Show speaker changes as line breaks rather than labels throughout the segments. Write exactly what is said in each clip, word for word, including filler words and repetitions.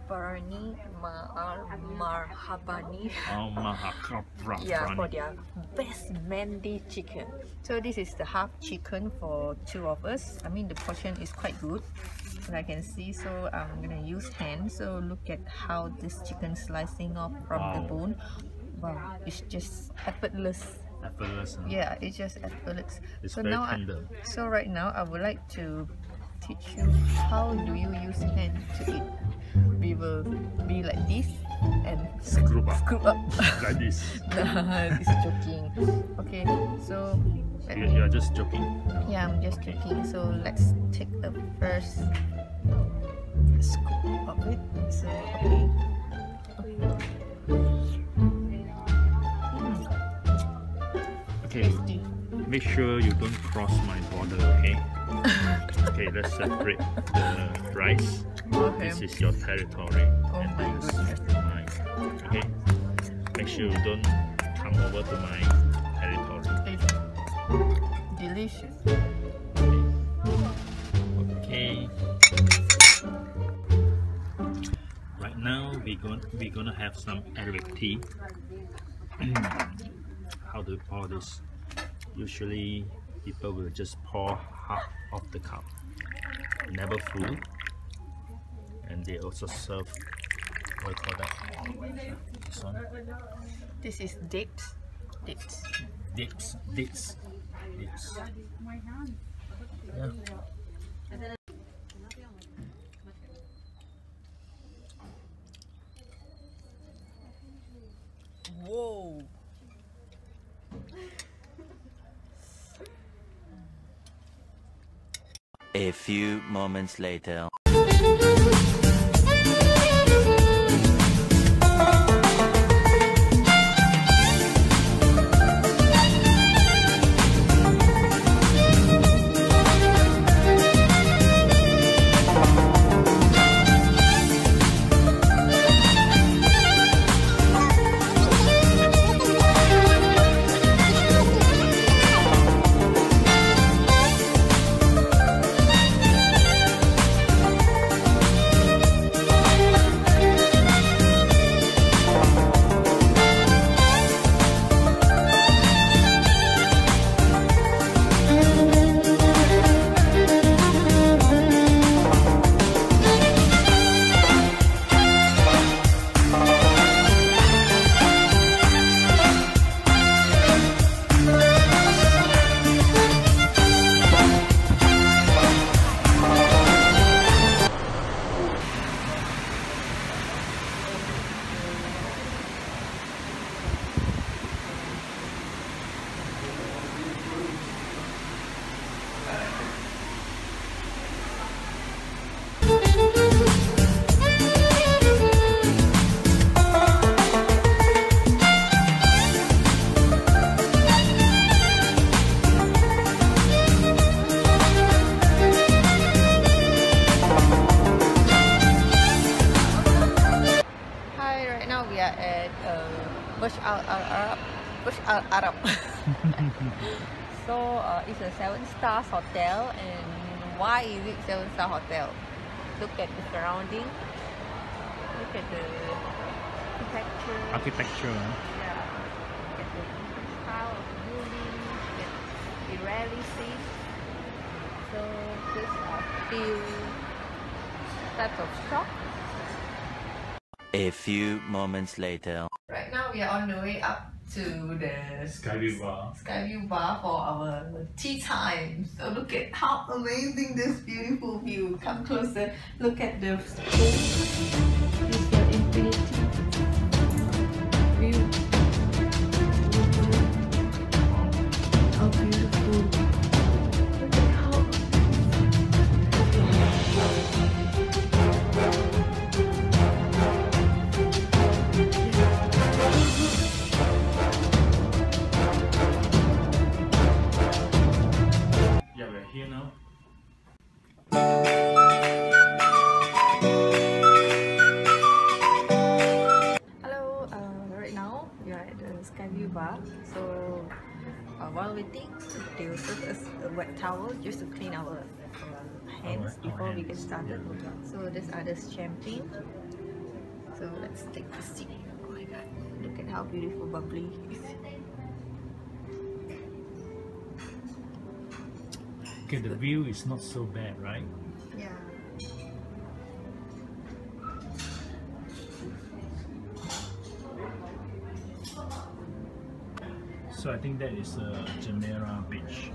Al-Marhabani, Al-Marhabani.
Al-Marhabani.
Yeah, for their best mandi chicken. So this is the half chicken for two of us. I mean the portion is quite good, and I can see. So I'm gonna use hand. So look at how this chicken slicing off from
Wow.
the bone. Wow, it's just effortless.
Effortless. Huh?
Yeah, it's just effortless.
It's
so
very
now,
tender.
I, so right now I would like to teach you how do you use hand to eat. We will be like this and
Screw up.
screw up
Like this.
Nah, this is joking. Okay, so let
You,
me,
you are just joking.
yeah, I'm just joking. So let's take the first scoop of it. So okay.
Okay.
Tasty.
Make sure you don't cross my border, okay? Okay, let's separate the rice.
Okay.
This is your territory.
Oh
and
my
this
goodness.
is mine. Okay? Make sure you don't come over to my territory.
Tasty. Delicious.
Okay. Right now we're going we're gonna have some Arabic tea. How do you pour this? Usually people will just pour half of the cup, never full, and they also serve what do you call that? This one?
This is dates. Dates.
Dates, dates, dates. Yeah.
Whoa.
A few moments later.
We are at uh, Burj Al Arab. Burj Al Arab. So uh, it's a seven stars hotel, and why is it seven star hotel? Look at the surrounding. Look at the architecture.
Architecture. Huh?
Yeah. Look at the style of the building that we rarely see. So these are few types of shop.
A few moments later.
Right now we are on the way up to the
Skyview bar.
Skyview bar for our tea time. So look at how amazing this beautiful view. Come closer. Look at the space. This is the infinity view. How beautiful. Look at how
Here now.
Hello, uh, right now we are at the Skyview bar. So uh, while waiting, they will serve us a wet towel just to clean our uh, hands
Our- our
before we
hands,
get started.
yeah.
So these are the champagne. So let's take the seat. Oh my god, look at how beautiful bubbly it is.
Okay, the view is not so bad, right?
Yeah.
So I think that is uh, Jumeirah Beach.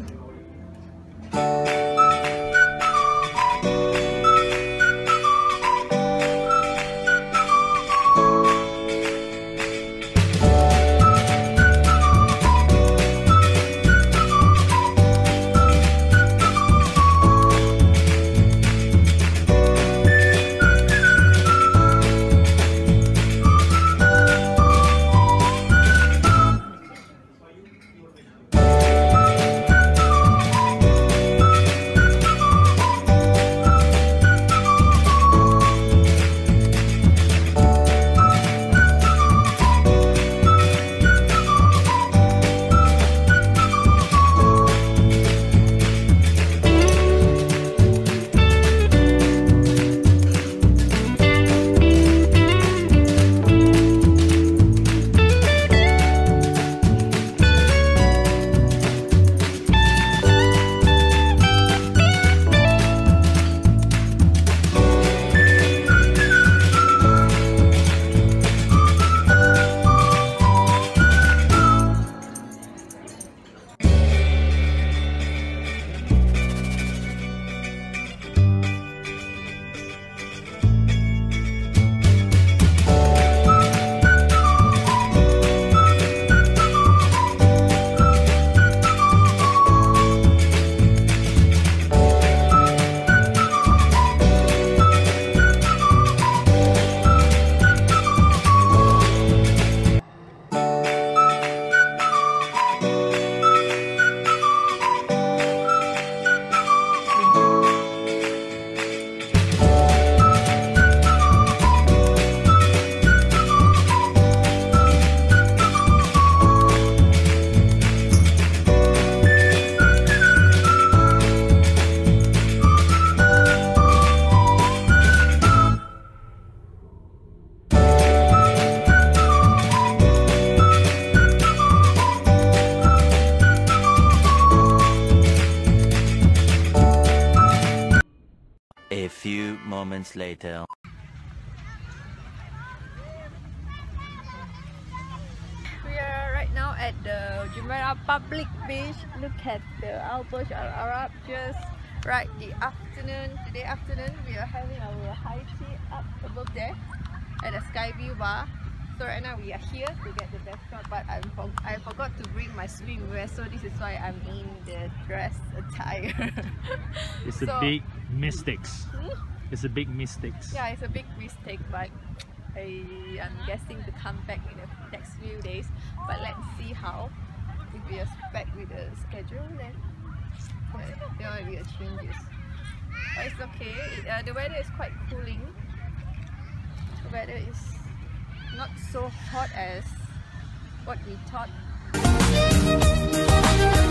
A few moments later.
We are right now at the Jumeirah public beach. Look at the Al Burj Al Arab. Just right the afternoon, today afternoon, we are having our high tea up above there at the Sky View bar. So right now we are here to get the best shot, but I for I forgot to bring my swimwear, so this is why I'm in the dress attire.
It's
So-
a big mistake.
Hmm?
It's a big mistake.
Yeah, it's a big mistake, but I am guessing to come back in the next few days. But let's see how. If we are back with the schedule, then uh, there might be a changes. But it's okay. It, uh, the weather is quite cooling. The weather is not so hot as what we thought.